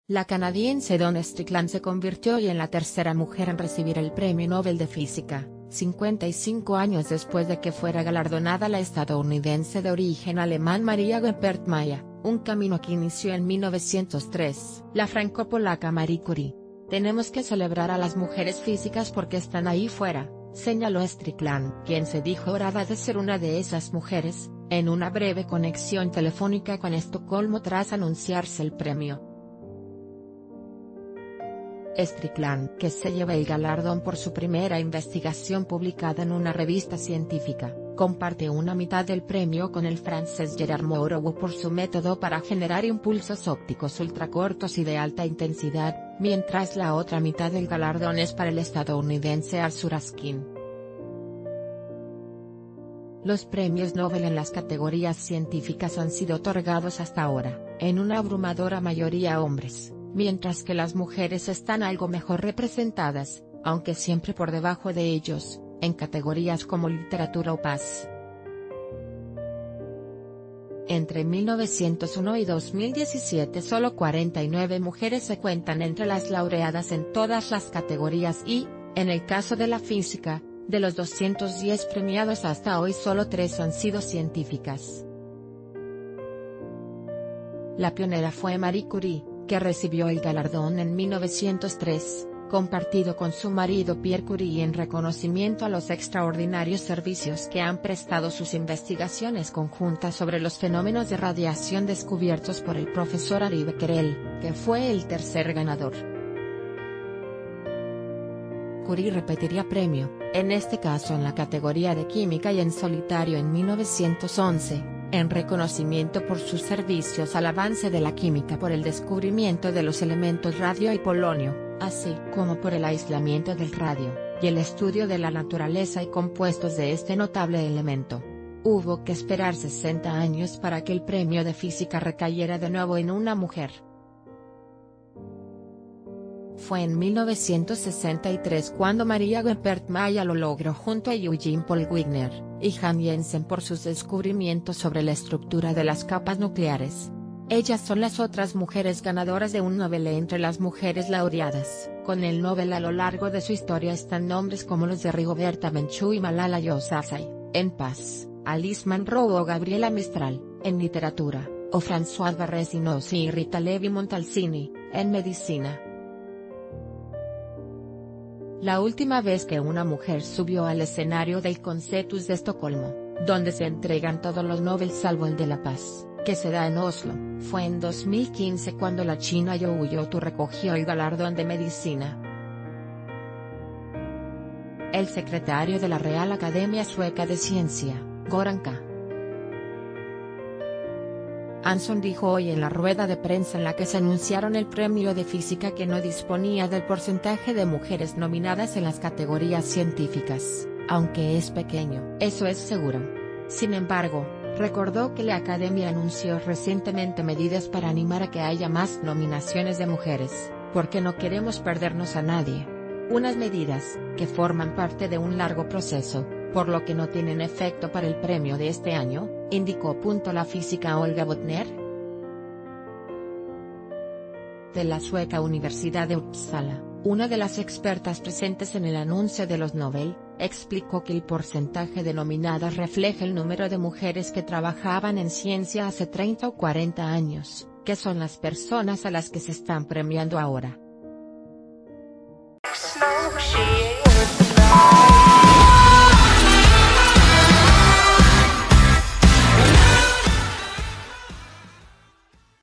La canadiense Dawn Strickland se convirtió hoy en la tercera mujer en recibir el Premio Nobel de Física, 55 años después de que fuera galardonada la estadounidense de origen alemán Maria Geppert-Mayer, un camino que inició en 1903. La franco-polaca Marie Curie. Tenemos que celebrar a las mujeres físicas porque están ahí fuera, señaló Strickland, quien se dijo orada de ser una de esas mujeres, en una breve conexión telefónica con Estocolmo tras anunciarse el premio. Strickland, que se lleva el galardón por su primera investigación publicada en una revista científica, comparte una mitad del premio con el francés Gerard Mourou por su método para generar impulsos ópticos ultracortos y de alta intensidad, mientras la otra mitad del galardón es para el estadounidense Arthur Askin. Los premios Nobel en las categorías científicas han sido otorgados hasta ahora, en una abrumadora mayoría a hombres, mientras que las mujeres están algo mejor representadas, aunque siempre por debajo de ellos, en categorías como literatura o paz. Entre 1901 y 2017 solo 49 mujeres se cuentan entre las laureadas en todas las categorías y, en el caso de la física, de los 210 premiados hasta hoy solo 3 han sido científicas. La pionera fue Marie Curie, que recibió el galardón en 1903, compartido con su marido Pierre Curie en reconocimiento a los extraordinarios servicios que han prestado sus investigaciones conjuntas sobre los fenómenos de radiación descubiertos por el profesor Henri Becquerel, que fue el tercer ganador. Curie repetiría premio, en este caso en la categoría de química y en solitario en 1911. En reconocimiento por sus servicios al avance de la química por el descubrimiento de los elementos radio y polonio, así como por el aislamiento del radio, y el estudio de la naturaleza y compuestos de este notable elemento. Hubo que esperar 60 años para que el premio de física recayera de nuevo en una mujer. Fue en 1963 cuando Maria Geppert-Mayer lo logró junto a Eugene Paul Wigner y Hans Jensen por sus descubrimientos sobre la estructura de las capas nucleares. Ellas son las otras mujeres ganadoras de un Nobel. Entre las mujeres laureadas con el Nobel a lo largo de su historia están nombres como los de Rigoberta Menchú y Malala Yousafzai, en paz, Alice Munro o Gabriela Mistral, en literatura, o Françoise Barré-Sinoussi y Rita Levi-Montalcini, en medicina. La última vez que una mujer subió al escenario del Concertus de Estocolmo, donde se entregan todos los Nobel salvo el de la paz, que se da en Oslo, fue en 2015 cuando la china You Yotu recogió el galardón de medicina. El secretario de la Real Academia Sueca de Ciencia, Göran K. Hansson dijo hoy en la rueda de prensa en la que se anunciaron el premio de física que no disponía del porcentaje de mujeres nominadas en las categorías científicas, aunque es pequeño. Eso es seguro. Sin embargo, recordó que la Academia anunció recientemente medidas para animar a que haya más nominaciones de mujeres, porque no queremos perdernos a nadie. Unas medidas, que forman parte de un largo proceso, por lo que no tienen efecto para el premio de este año, indicó. La física Olga Bodner, de la sueca Universidad de Uppsala, una de las expertas presentes en el anuncio de los Nobel, explicó que el porcentaje de nominadas refleja el número de mujeres que trabajaban en ciencia hace 30 o 40 años, que son las personas a las que se están premiando ahora.